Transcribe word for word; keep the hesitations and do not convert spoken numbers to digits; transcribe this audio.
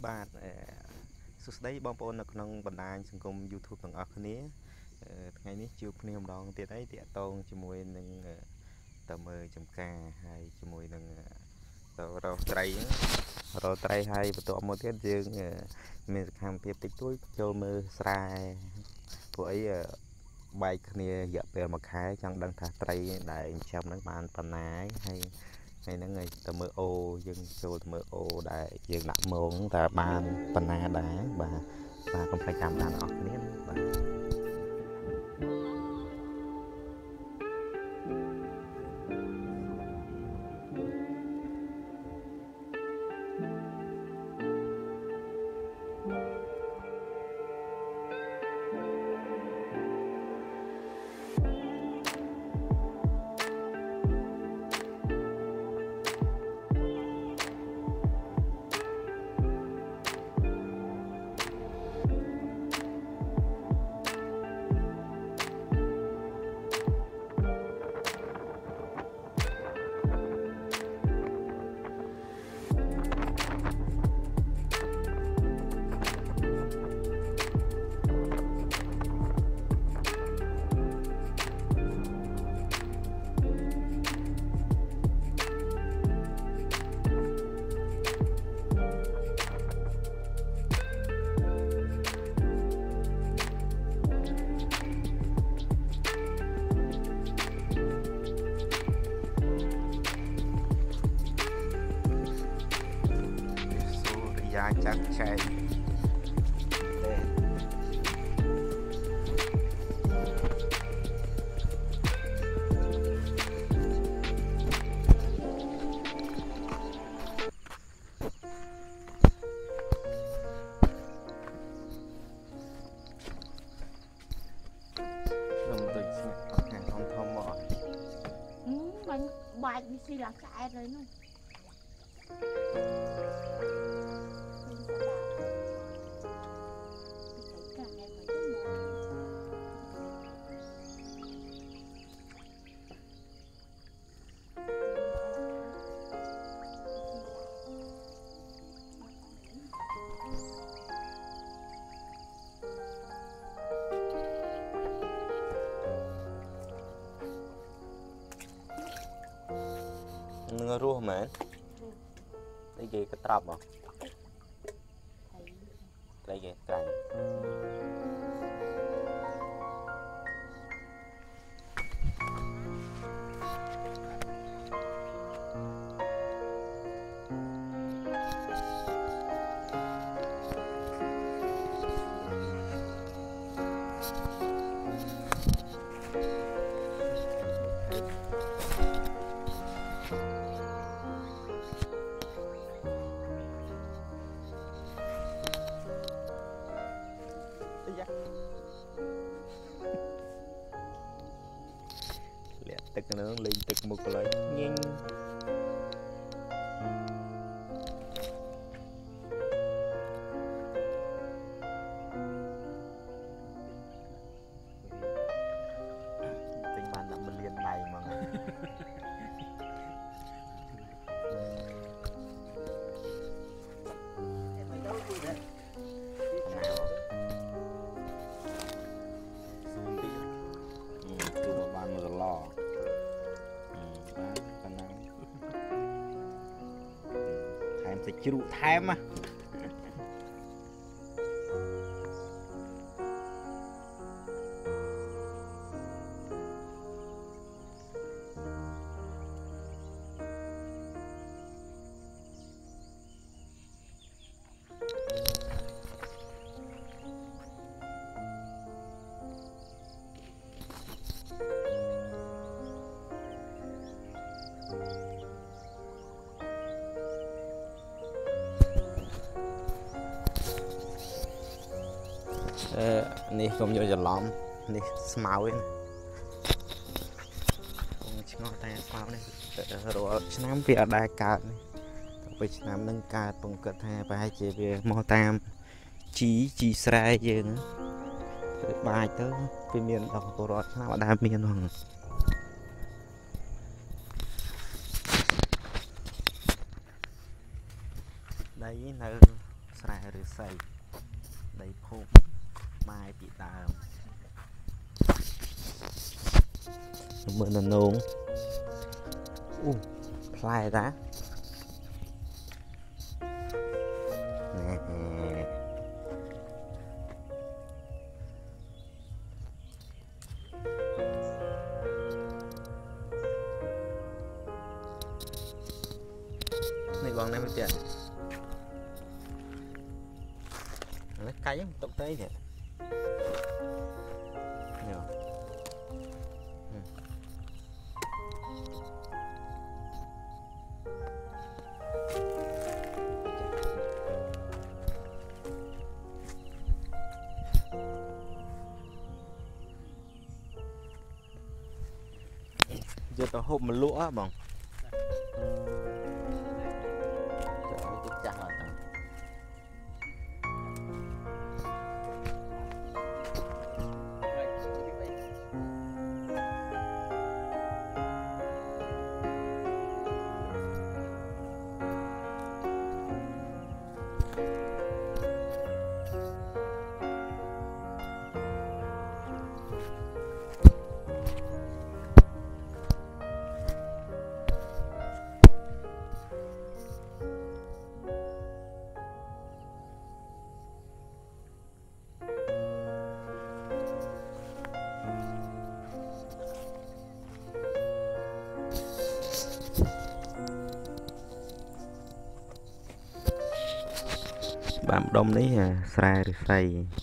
បាទសួស្តីបងប្អូននៅក្នុងបណ្ដាញសង្គម YouTube ទាំងអស់គ្នាថ្ងៃនេះជួបគ្នាម្ដងទៀតហើយតាក់ទងជាមួយនឹងតើមើលចំការហើយជាមួយនឹងទៅរកត្រីរកត្រីហើយបន្ទាប់មកទៀតយើងមានសកម្មភាពតិចតួចចូលមើលស្រែពួកអីបែកគ្នារយៈពេលមួយខែចង់ដឹងថាត្រីដែលចាំនឹងបានប៉ុណ្ណាហើយថ្ងៃហ្នឹងឯងទៅមើលអូយើងចូលទៅមើលអូដែលយើងដាក់មងតើបានប៉ុណ្ណាដែរបាទបាទកុំភ្លេចតាមដានអស់គ្នាបាទចាក់ចែកបាច់វាស៊ីឡើងឆ្អែតហើយនោះនឹងរស់មែនអីគេក៏ត្រប់ហ៎ត្រីគេក្រាញ់ទឹកនឹងលេងទឹកមុខកន្លែងញញទិញបានដាក់មួយលានដៃហ្មងជ្រូកថែមណានេះកុំយកច្រឡំនេះស្មៅឯងកុំឆ្ងល់តែស្មៅនេះរាល់ឆ្នាំវាអត់ដែលកើតនេះទៅឆ្នាំនឹងកើតពងគិតថាប្រហែលជាវាមកតាមជីជីស្រែយើងបាច់ទៅវាមានដល់រាល់ឆ្នាំអត់ដែលមានហ្នឹងដីនៅ sài rồi xây đầy phô mai bị đào mưa nó nôn u plai ra nè này bọn này mới tiền nó cay tốc tới nè nhiều giờ tao hộp một lũa bằng trời ơi chết chặt rồi tao bạn đông đấy à, sài rồi xây